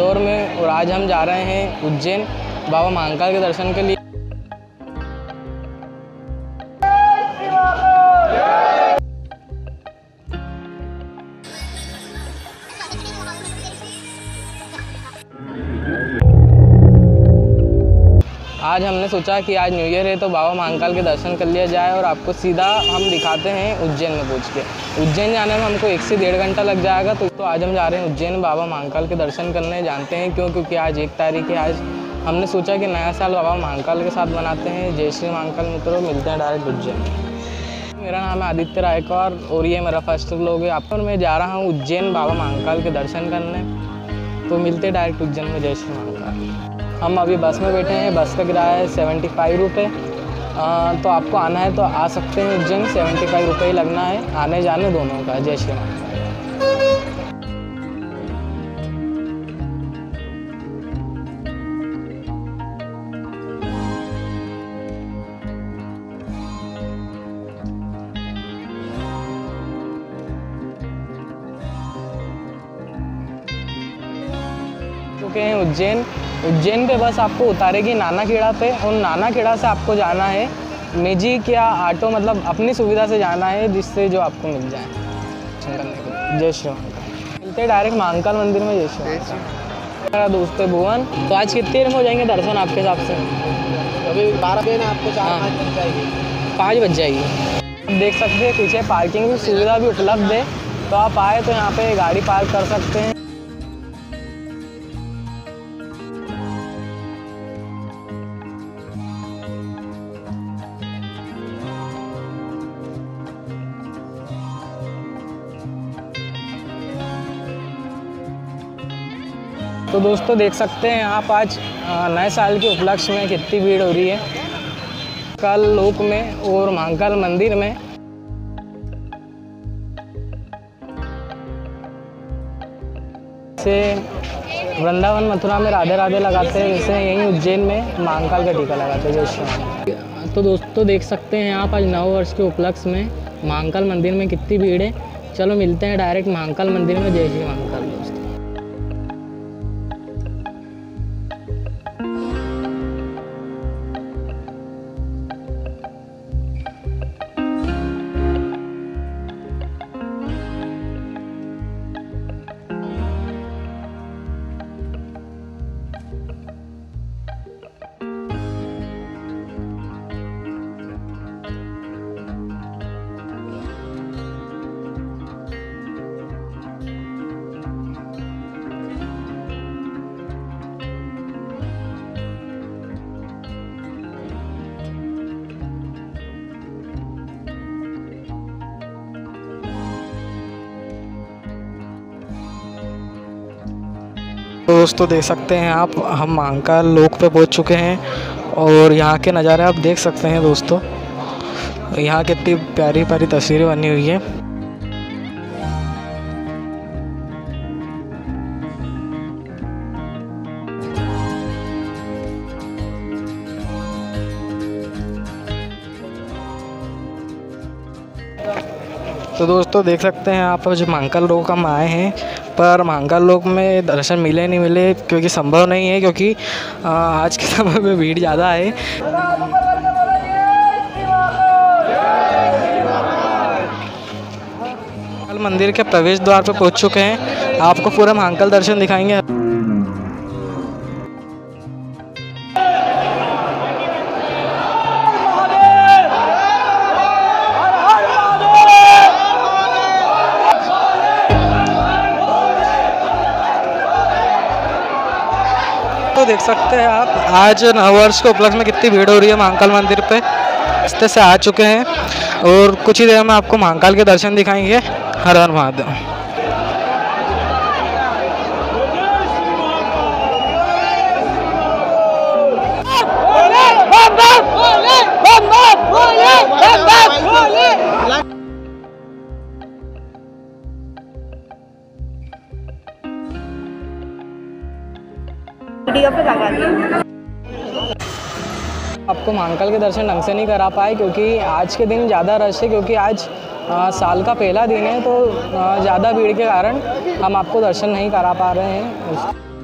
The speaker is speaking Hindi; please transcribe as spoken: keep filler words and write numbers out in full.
इंदौर में और आज हम जा रहे हैं उज्जैन बाबा महाकाल के दर्शन के लिए। आज हमने सोचा कि आज न्यू ईयर है तो बाबा महाकाल के दर्शन कर लिया जाए और आपको सीधा हम दिखाते हैं उज्जैन में पहुंच के। उज्जैन जाने में हमको एक से डेढ़ घंटा लग जाएगा। तो, तो आज हम जा रहे हैं उज्जैन बाबा महाकाल के दर्शन करने। जानते हैं क्यों? क्योंकि आज एक तारीख है। आज हमने सोचा कि नया साल बाबा महाकाल के साथ बनाते हैं। जय श्री महाकाल मित्रों, मिलते हैं डायरेक्ट उज्जैन। मेरा नाम है आदित्य रायकर और ये मेरा फर्स्ट व्लॉग है। आप मैं जा रहा हूँ उज्जैन बाबा महाकाल के दर्शन करने। तो मिलते डायरेक्ट उज्जैन में। जय श्री महाकाल। हम अभी बस में बैठे हैं। बस का किराया है सेवेंटी फाइव रुपये। तो आपको आना है तो आ सकते हैं उज्जैन। सेवेंटी फाइव रुपये ही लगना है आने जाने दोनों का। जय श्री राम। चुके हैं उज्जैन। उज्जैन पे बस आपको उतारेगी नाना खेड़ा पे और नाना खेड़ा से आपको जाना है मैजिक या ऑटो, मतलब अपनी सुविधा से जाना है जिससे जो आपको मिल जाए करने को। जय श्री महाकाल। मिलते डायरेक्ट महाकाल मंदिर में। जय श्री महाकाल। मेरा दोस्त है भुवन। तो आज कितनी देर में हो जाएंगे दर्शन आपके हिसाब से? अभी बारह बजे ना आपको चार पाँच बज जाएगी। पाँच बज जाएगी। देख सकते हैं पीछे पार्किंग की सुविधा भी उपलब्ध है। तो आप आए तो यहाँ पे गाड़ी पार्क कर सकते हैं। तो दोस्तों देख सकते हैं आप आज नए साल के उपलक्ष्य में कितनी भीड़ हो रही है कल लोक में और महाकाल मंदिर में। से वृंदावन मथुरा में राधे राधे लगाते हैं, वैसे यहीं उज्जैन में महाकाल का टीका लगाते हैं। जय श्री राम। तो दोस्तों देख सकते हैं आप आज नव वर्ष के उपलक्ष्य में महाकाल मंदिर में कितनी भीड़ है। चलो मिलते हैं डायरेक्ट महाकाल मंदिर में। जय श्री महाकाल। दोस्तों दोस्तों देख सकते हैं आप हम महाकाल लोक पे पहुंच चुके हैं और यहाँ के नज़ारे आप देख सकते हैं दोस्तों। यहाँ कितनी प्यारी प्यारी तस्वीरें बनी हुई है। तो दोस्तों देख सकते हैं आप जो महाकाल लोक हम आए हैं, पर महाकाल लोक में दर्शन मिले नहीं मिले क्योंकि संभव नहीं है, क्योंकि आज के समय में भीड़ ज़्यादा है। महाकाल मंदिर के प्रवेश द्वार पर पहुंच चुके हैं। आपको पूरा महाकाल दर्शन दिखाएंगे। तो देख सकते हैं आप आज नववर्ष के उपलक्ष्य में कितनी भीड़ हो रही है महाकाल मंदिर पे। रास्ते से आ चुके हैं और कुछ ही देर में आपको महाकाल के दर्शन दिखाएंगे। हर हर महादेव। वीडियो पे लगा दिया। आपको महाकाल के दर्शन ढंग से नहीं करा पाए क्योंकि आज के दिन ज़्यादा रश है, क्योंकि आज आ, साल का पहला दिन है, तो ज़्यादा भीड़ के कारण हम आपको दर्शन नहीं करा पा रहे हैं।